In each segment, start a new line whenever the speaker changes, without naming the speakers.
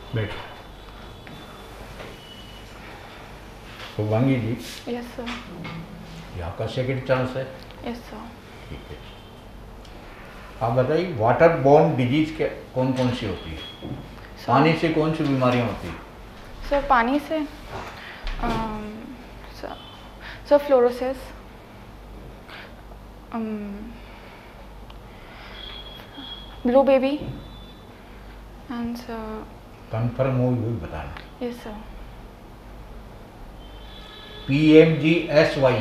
बैठ। Shubhangi ji,
yes sir.
ये आपका सेकंड चांस है।
Yes sir.
ठीक है, आप बताइए वाटर बोर्न डिजीज के कौन कौन सी होती है? पानी से कौन सी बीमारियां होती है?
सर पानी से sir fluorosis, blue baby and sir.
Confirm हो यही बताना।
Yes sir.
PMGSY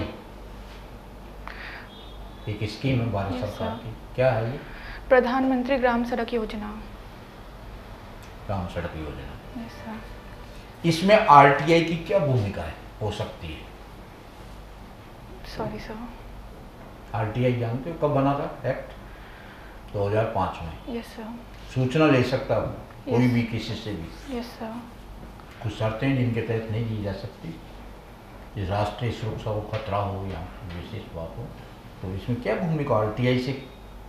एक स्कीम है भारत
Yes,
सरकार
sir.
की, क्या है ये?
प्रधानमंत्री ग्राम सड़क योजना।
ग्राम सड़क योजना।
Yes sir.
इसमें RTI की क्या भूमिका है हो सकती है?
Sorry sir.
RTI जानते हो कब बना था एक्ट? 2005 में।
Yes sir.
सूचना ले सकता हो कोई
Yes.
भी किसी से भी।
Yes sir.
कुछ शर्तें जिनके तहत नहीं दी जा सकती, इस राष्ट्रीय सुरक्षा को खतरा हो या विशेष बात हो, तो इसमें क्या भूमिका RTI से?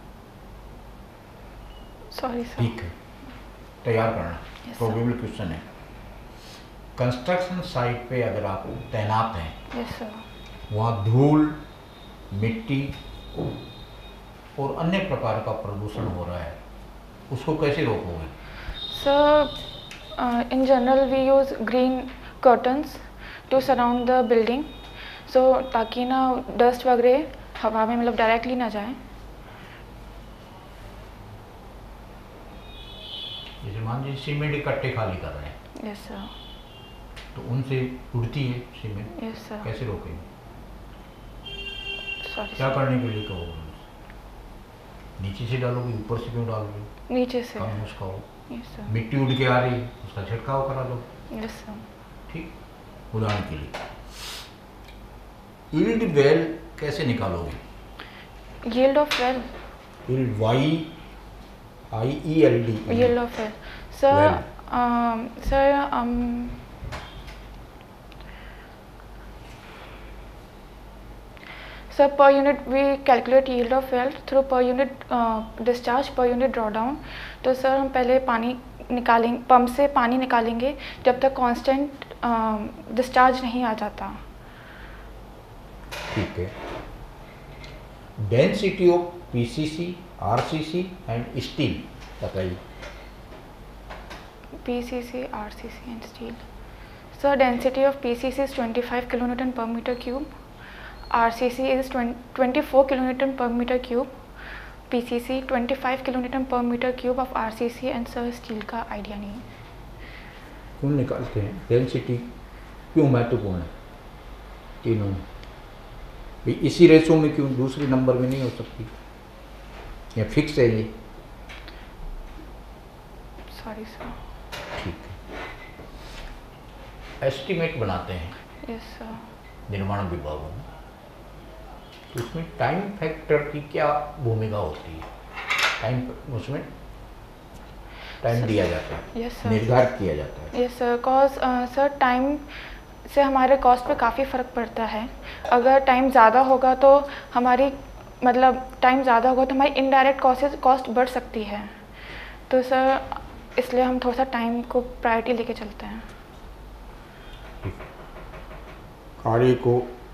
Sorry sir.
ठीक है, तैयार करना।
Yes, sir.
प्रोबेबल क्वेश्चन है। कंस्ट्रक्शन साइट पे अगर आप तैनात हैं,
यस सर।
वहाँ धूल, मिट्टी और अन्य प्रकार का प्रदूषण हो रहा है, उसको कैसे रोकोगे?
Sir in general we use green curtains to surround the building, so ताकि ना डस्ट वगैरह हवा में मतलब डायरेक्टली ना जाए।
जैसे मान लीजिए सीमेंट इकट्ठे खाली कर रहे हैं,
यस सर।
तो उनसे उड़ती है सीमेंट,
यस सर।
कैसे रोकेंगे?
सॉरी
क्या
सर।
करने के लिए कहोगे? नीचे से डालोगे, ऊपर से क्यों डालोगे?
नीचे से।
कम उसका हो।
Yes sir.
मिट्टी उड़ के आ रही है, उसका छिड़काव करा दो।
Yes sir.
ठीक, उदाहरण के लिए यील्ड वेल कैसे निकालोगे?
Yield of well.
Yield YIELD।
Yield of well sir. Sir per unit we calculate yield of well through per unit discharge per unit drawdown। तो सर हम पहले पानी निकालेंगे, पंप से पानी निकालेंगे जब तक कांस्टेंट डिस्चार्ज नहीं आ जाता।
ठीक है, density of PCC, RCC and steel बताइए।
PCC, RCC and steel। Sir, density of PCC is 25 kilonewton per meter cube, RCC is 24 kilonewton per meter cube, PCC 25 kilonewton per meter cube of RCC and sir steel का idea नहीं है।
क्यों निकालते हैं? Density क्यों महत्वपूर्ण है तीनों में? भाई इसी रेशो में क्यों, दूसरे नंबर में नहीं हो सकती? या फिक्स है ये?
Sorry sir.
ठीक है, एस्टिमेट बनाते हैं
यस सर।
निर्माण विभागों में, तो उसमें टाइम फैक्टर की क्या भूमिका होती है? टाइम, उसमें टाइम दिया जाता है,
यस सर।
निर्धारित किया जाता है।
Yes sir, cause sir time से हमारे कॉस्ट पे काफ़ी फ़र्क पड़ता है। अगर टाइम ज़्यादा होगा तो हमारी मतलब टाइम ज़्यादा होगा तो हमारी इनडायरेक्ट कॉस्ट बढ़ सकती है, तो सर इसलिए हम थोड़ा सा टाइम को प्रायोरिटी लेके चलते हैं।
कार्य को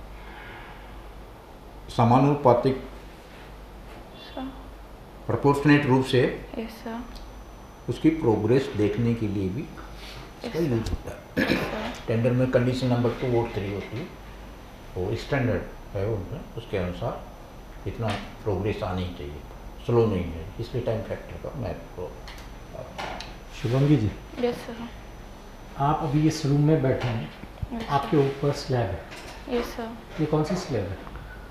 समानुपातिक
सर।
प्रोपोर्शनेट रूप से
यस सर।
उसकी प्रोग्रेस देखने के लिए भी इसका
Yes,
यूज होता है।
सर।
टेंडर में कंडीशन नंबर 2 और 3 होती है, वो स्टैंडर्ड है उनमें, उसके अनुसार इतना प्रोग्रेस आनी चाहिए, स्लो नहीं है, इसलिए टाइम फैक्टर का महत्व।
Shubhangi ji,
yes sir.
आप अभी इस रूम में बैठे हैं,
Yes,
आपके ऊपर स्लैब है,
यस सर।
ये कौन सी स्लैब है?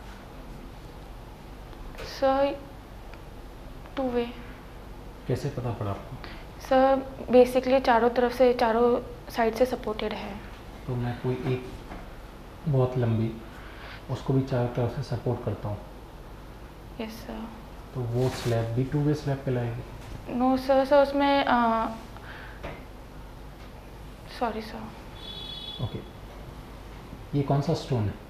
सर 2 वे।
कैसे पता पड़ा आपको?
सर बेसिकली चारों तरफ से, चारों साइड से सपोर्टेड है।
तो मैं कोई एक बहुत लंबी, उसको भी चारों तरफ से सपोर्ट करता हूँ,
यस सर।
तो वो स्लैब भी 2 वे स्लैब कहलाएगी?
नो सर, सर उसमें सॉरी सर।
ओके, ये कौन सा स्टोन है?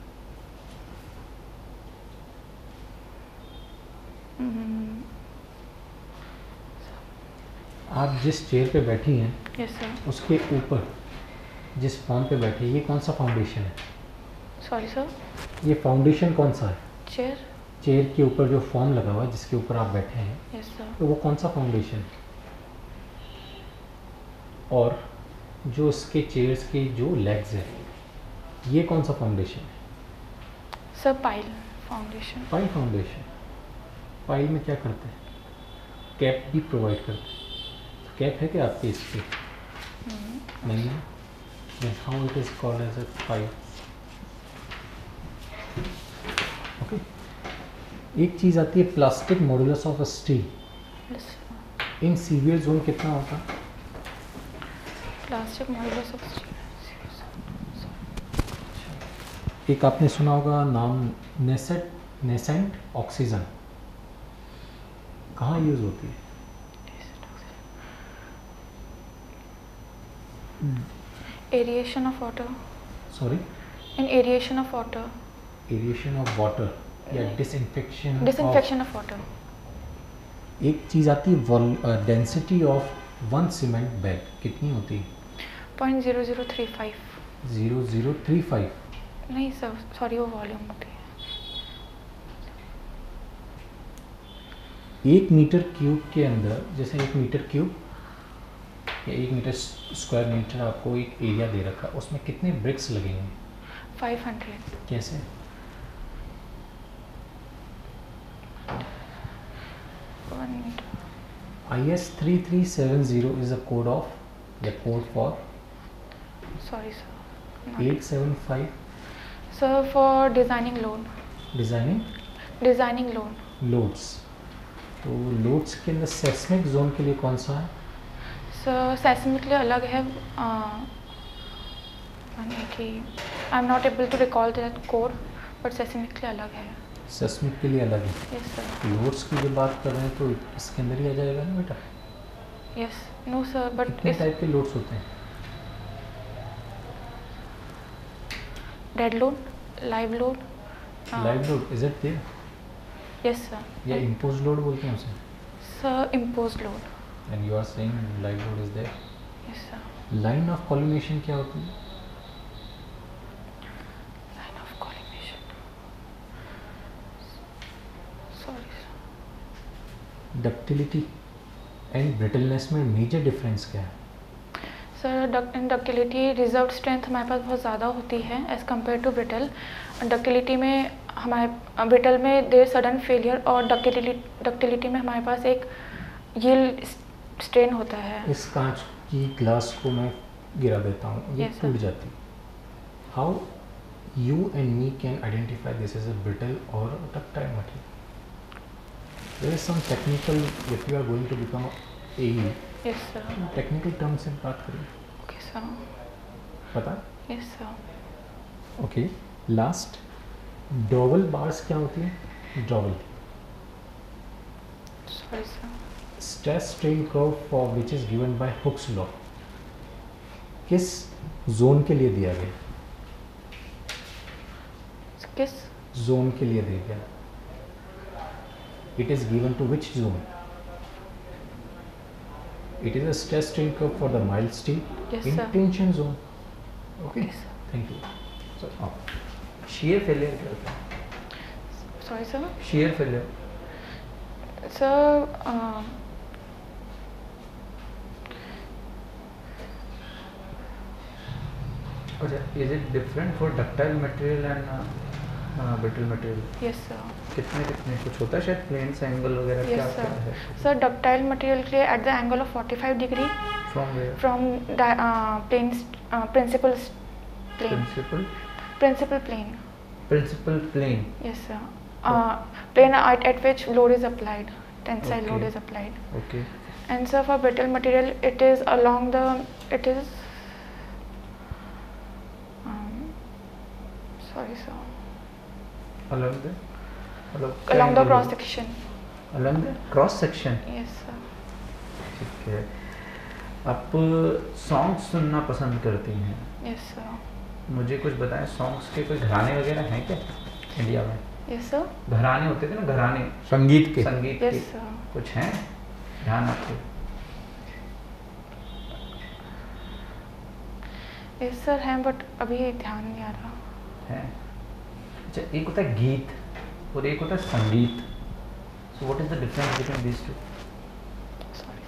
आप जिस चेयर पे बैठी हैं
यस सर।
उसके ऊपर जिस फॉर्म पे बैठी है, ये कौन सा फाउंडेशन है?
Sorry sir.
ये फाउंडेशन कौन सा है?
चेयर।
चेयर के ऊपर जो फॉर्म लगा हुआ है जिसके ऊपर आप बैठे हैं,
यस सर।
तो वो कौन सा फाउंडेशन है? और जो इसके चेयर्स के जो लेग्स हैं, ये कौन सा फाउंडेशन है?
Sir pile foundation.
Pile foundation. Pile में क्या करते हैं? कैप भी प्रोवाइड करते हैं। कैप है क्या आपके इस पे? नहीं है। then how it is called as a pile? Okay. एक चीज़ आती है plastic modulus of steel.
Yes
in severe zone कितना होता है?
Plastic modulus of steel.
एक आपने सुना होगा नाम नेसेंट ऑक्सीजन, कहाँ यूज़ होती है?
Aeration of water.
Sorry,
in aeration of water.
Aeration of water या डिसइंफेक्शन।
Disinfection of water.
एक चीज़ आती है density of one cement bag कितनी होती है?
0.0035।
0035।
नहीं सर, सॉरी, वो वॉल्यूम होती है।
1 मीटर क्यूब के अंदर, जैसे 1 मीटर क्यूब या 1 मीटर स्क्वायर मीटर आपको एक एरिया दे रखा, उसमें कितने ब्रिक्स लगेंगे?
500।
कैसे? IS 3370 is a code of the code for
sorry sir.
875
sir for designing load.
Designing
load.
Loads. तो लोड्स के अंदर सेस्मिक जोन के लिए कौन सा है?
सर सेस्मिक के लिए अलग है, यानी कि I am not able to recall that code, but seismic के लिए अलग है।
सेस्मिक के लिए अलग है।
Yes sir.
लोड्स की जब बात कर रहे हैं तो इसके अंदर ही आ जाएगा ना बेटा?
यस। नो सर, बट
कितने टाइप के लोड्स होते हैं?
Dead load, live load.
Live load is it there?
Yes sir.
या इम्पोज लोड बोलते हैं उसे?
Sir impose load.
And you are saying live load is there.
Yes sir.
Line of collimation क्या होती है?
Line of collimation, sorry sir.
Ductility and brittleness में major difference क्या है?
सर डक्टिलिटी रिजर्व स्ट्रेंथ हमारे पास बहुत ज़्यादा होती है as compare to brittle. Ductility में हमारे ब्रिटल में देर सडन फेलियर, और डक्टिलिटी में हमारे पास एक यील्ड स्ट्रेन होता है।
इस कांच की ग्लास को मैं गिरा देता हूँ, ये
Yes, sir.
टूट जाती है। How you and me can identify this is a brittle और ductile material? There is some technical, if you are going to become AE,
yes sir.
Technical term से बात करिए।
Okay sir.
पता?
Yes sir.
Okay. Last, dowel bars क्या होती है? Dowel
sorry sir.
Stress strain curve for which is given by Hooke's law किस zone के लिए दिया गया?
किस
जोन के लिए दिया गया? It is given to which zone? It is a stress strain curve for the mild steel
Yes,
in
sir.
tension zone. Okay.
Yes, sir.
Thank you. So,
shear failure क्या होता है?
Sorry sir.
shear failure
sir
अच्छा, is it different for ductile material and brittle material?
Yes sir.
कितने कुछ होता है शायद planes angle वगैरह क्या
यस
क्या
सर।
है?
सर डक्टाइल मटेरियल के लिए at the angle of 45 degree
from where?
From plane principal plane
principal
principal plane.
plane.
Yes, sir. Plane at which load is applied, tensile load
Okay.
is applied.
Okay.
And sir, for brittle material, it is along the, it is, sorry sir,
Along the
along the cross section.
Along the cross section.
Yes, sir.
ठीक है। आप songs सुनना पसंद करती हैं?
Yes, sir.
मुझे कुछ बताएं, सॉन्ग्स के कोई घराने वगैरह हैं क्या इंडिया में?
Yes, sir.
घराने होते थे ना, घराने संगीत के।
Yes, sir.
कुछ हैं ध्यान आपको?
यस सर हैं, बट अभी ध्यान नहीं आ रहा।
है? अच्छा, एक होता है गीत और एक होता है संगीत। So what is the difference between these two?
Sorry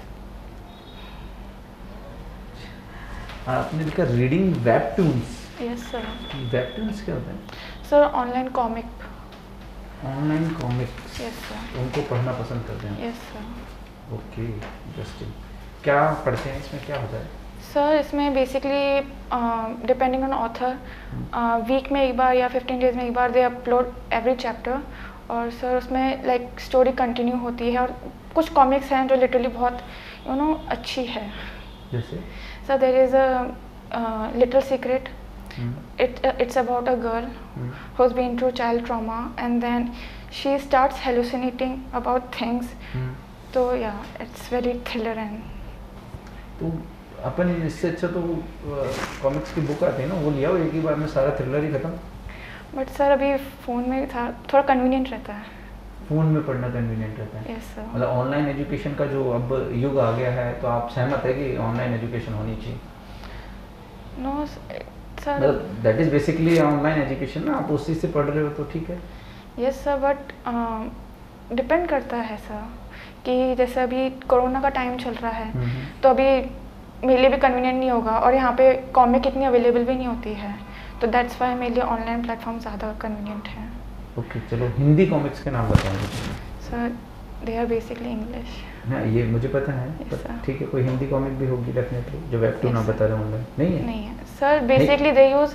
आपने लिखा reading webtoons.
Yes sir.
Webtoons क्या होता है?
Sir online comic.
Online comics.
Yes sir.
उनको पढ़ना पसंद करते हैं?
Yes sir.
Okay, interesting. क्या पढ़ते हैं इसमें, क्या होता है?
सर इसमें basically depending on author week में एक बार या 15 डेज में एक बार दे अपलोड एवरी चैप्टर, और सर उसमें लाइक स्टोरी कंटिन्यू होती है, और कुछ कॉमिक्स हैं जो लिटरली बहुत अच्छी है।
जैसे?
Sir there is a little secret. It's about a girl who's been through child trauma, and then she starts hallucinating about things. तो it's very thriller and
तो अपन इससे अच्छा तो कॉमिक्स की बुक आती है ना, वो लिया हो एक ही बार में सारा थ्रिलर ही खत्म।
बट सर अभी फ़ोन में था, थोड़ा कन्वीनियंट रहता है।
फ़ोन में पढ़ना कन्वीनियंट रहता है?
Yes sir.
मतलब ऑनलाइन एजुकेशन का जो अब युग आ गया है, तो आप सहमत है कि ऑनलाइन एजुकेशन होनी चाहिए?
नो सर,
मतलब that is basically online education ना, आप उसी से पढ़ रहे हो तो ठीक है।
यस सर, बट डिपेंड करता है सर कि जैसे अभी कोरोना का टाइम चल रहा है, तो अभी मेरे लिए भी कन्वीनियंट नहीं होगा, और यहाँ पे कॉमिक इतनी अवेलेबल भी नहीं होती है, तो दैट्स वाई मेरे लिए ऑनलाइन प्लेटफॉर्म ज़्यादा कन्वीनियंट है।
ओके, चलो हिंदी कॉमिक्स के नाम बताएं मुझे।
Sir they are basically English.
हाँ, ये मुझे पता है,
Yes,
पर
sir.
ठीक है, कोई हिंदी कॉमिक भी होगी डेफिनेटली जो वेबटून
Yes,
आप
sir.
बता रहे होंगे। नहीं है?
नहीं है sir, basically they use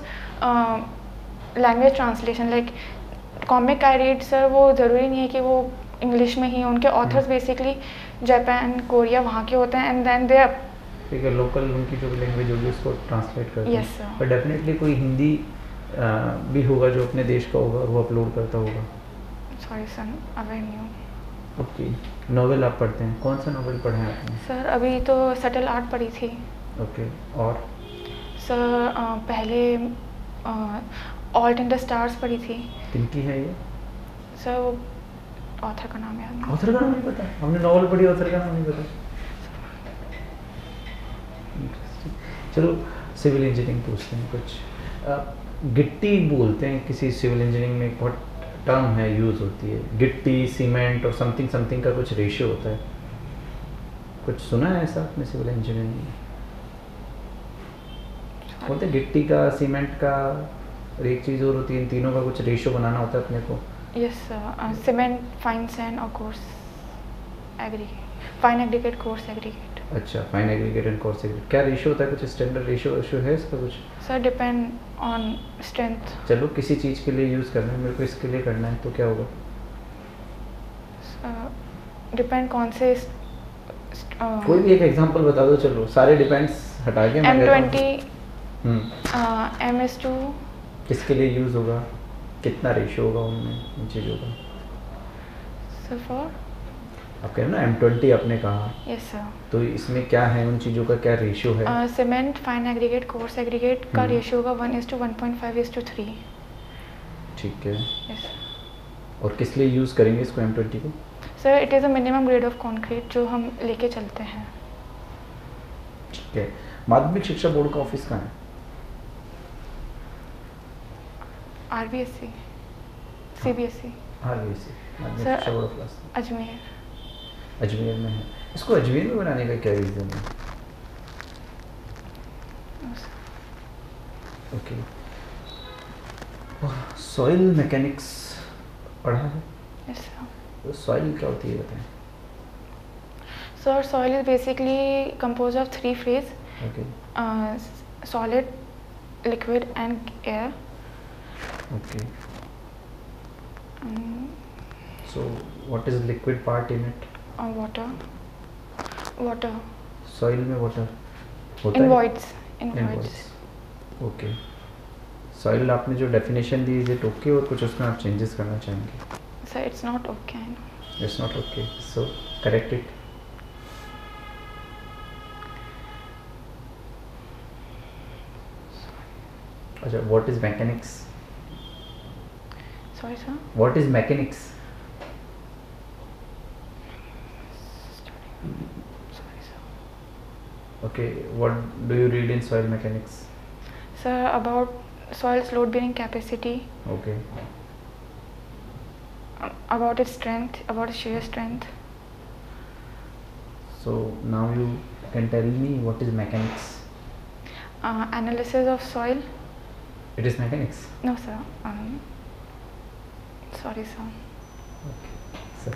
language translation, like comic I read sir, वो ज़रूरी नहीं है कि वो इंग्लिश में ही, उनके ऑथर्स बेसिकली जापान कोरिया वहाँ के होते हैं, एंड देन दे
ठीक है, लोकल उनकी जो लैंग्वेज होगी उसको ट्रांसलेट करते हैं।
Yes, sir.
पर डेफिनेटली कोई हिंदी भी होगा जो अपने देश का होगा और वो अपलोड करता होगा।
सॉरी सर, अवेयर नहीं हूँ।
ओके, नॉवेल आप पढ़ते हैं? कौन सा नॉवेल पढ़े हैं आपने?
सर अभी तो सटल आर्ट पढ़ी थी।
ओके, और?
सर पहले ऑल्ट इन द स्टार्स पढ़ी थी।
किनकी है ये?
सर वो ऑथर का नाम याद नहीं।
ऑथर का नाम नहीं पता? हमने नॉवेल पढ़ी, ऑथर का नाम नहीं पता। चलो सिविल इंजीनियरिंग पूछते हैं कुछ। गिट्टी बोलते हैं किसी सिविल इंजीनियरिंग में, बहुत टर्म है, यूज़ होती है, गिट्टी सीमेंट और समथिंग समथिंग का कुछ रेशियो होता है, कुछ सुना है ऐसा आपने सिविल इंजीनियरिंग में? बोलते हैं गिट्टी का, सीमेंट का, और एक चीज़ और होती है, इन तीनों का कुछ रेशियो बनाना होता है अपने को।
Yes sir, cement, fine sand और coarse aggregate, fine aggregate, coarse aggregate.
अच्छा, fine aggregate and coarse aggregate, क्या रेशियो होता है? कुछ स्टैंडर्ड रेशियो है इसका कुछ?
Sir depend on strength.
चलो किसी चीज़ के लिए यूज़ करना है, मेरे को इसके लिए करना है, तो क्या होगा?
डिपेंड कौन से
कोई भी एक एग्जांपल बता दो, चलो सारे डिपेंड्स हटा के मैं
M20 MS2
किसके लिए यूज़ होगा, कितना रेशियो होगा उनमें इन चीज़ों का?
सर फॉर
आप कह रहे हो ना M20 आपने कहा,
यस सर,
तो इसमें क्या है, उन चीज़ों का क्या रेशियो है?
Cement, fine aggregate, coarse aggregate का रेशियो होगा 1:1.5:3।
ठीक है,
यस
और किस लिए यूज़ करेंगे इसको M20 को?
Sir it is a minimum grade of concrete जो हम लेके चलते हैं।
ठीक है, माध्यमिक शिक्षा बोर्ड का ऑफिस कहाँ है?
RBSC, CBSE,
RBSC, माध्यमिक
सर,
शिक्षा board of class
Ajmer.
Ajmer में है। इसको अजमेर में बनाने का क्या रीज़न है? ओके, सॉइल मैकेनिक्स पढ़ा है?
Yes sir.
तो सॉइल क्या होती है बताएं?
Sir soil is basically compose of 3 phase,
okay,
solid, liquid and air.
Okay, so what is liquid part in it?
Water
soil में वाटर होता
इन
है?
वॉइड्स,
ओके, सॉइल आपने जो डेफिनेशन दी, इज इट ओके, और कुछ उसमें आप चेंजेस करना चाहेंगे?
Sir it's not okay.
It's not okay, so correct it. अच्छा, what is mechanics?
Sorry sir,
what is mechanics?
Sorry sir.
Okay, what do you read in soil mechanics?
Sir, about soil's load bearing capacity,
Okay.
about its strength, about its shear strength.
So now you can tell me what is mechanics.
Analysis of soil.
It is mechanics.
No, sir. Sorry, sir.
Okay. Sir.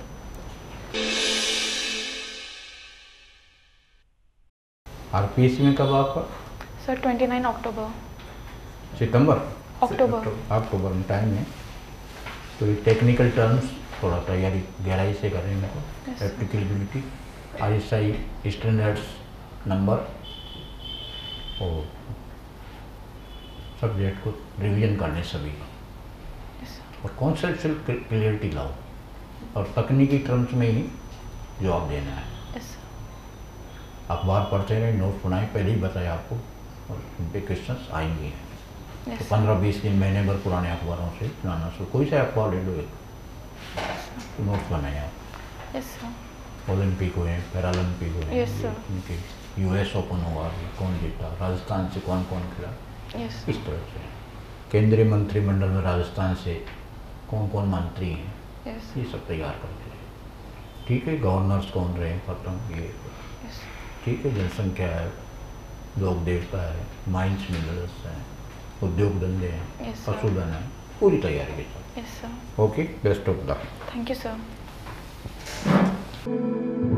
RPS में कब आपका?
Sir, 29 October.
सितंबर?
अक्टूबर.
अक्टूबर में time है। तो ये technical terms थोड़ा तैयारी गहराई से करेंगे को
Yes.
Applicability, ISI standards number और सब्जेक्ट को रिवीजन करने सभी का
Yes, sir.
और कॉन्सेप्चुअल क्लियरिटी लाओ और तकनीकी टर्म्स में ही जवाब देना है।
Yes, sir.
अखबार पढ़ते रहे, नोट बनाए, पहले ही बताया आपको और उन पे क्वेश्चंस आएंगे। तो
Yes, sir.
15-20 दिन महीने भर पुराने अखबारों से लाना सो कोई सा अखबार ले लो, एक नोट्स बनाए आप।
Yes, sir.
ओलंपिक हुए, पैरालंपिक हुए,
Yes, sir.
उनके US ओपन हुआ, कौन जीता, राजस्थान से कौन कौन खेला,
Yes,
इस
sir.
तरह से केंद्रीय मंत्रिमंडल में राजस्थान से कौन कौन मंत्री हैं,
Yes,
ये सब तैयार करते हैं। ठीक है, गवर्नर्स कौन रहे, खत्म ये।
yes, sir.
ठीक है, जनसंख्या है, लोक देवता है, माइंस मिनरल्स हैं, उद्योग धंधे हैं,
Yes, sir.
पशुधन है, पूरी तैयारी के साथ।
Yes, sir.
Okay, best of luck.
Thank you, sir.